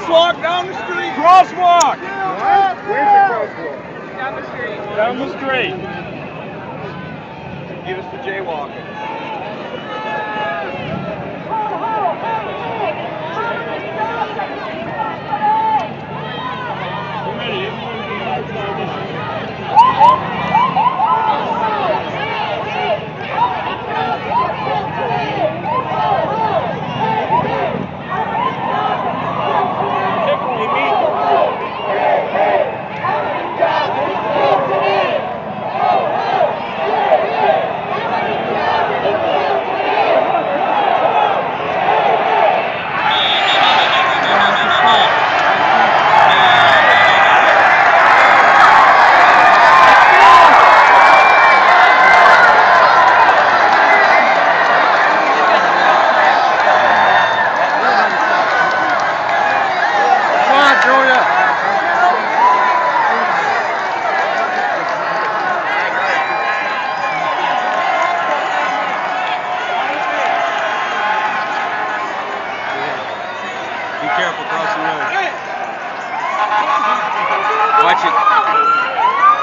Crosswalk down the street. Crosswalk. What? Where's the crosswalk? Down the street. Down the street. Give us the jaywalking. Be careful crossing the road. Watch it.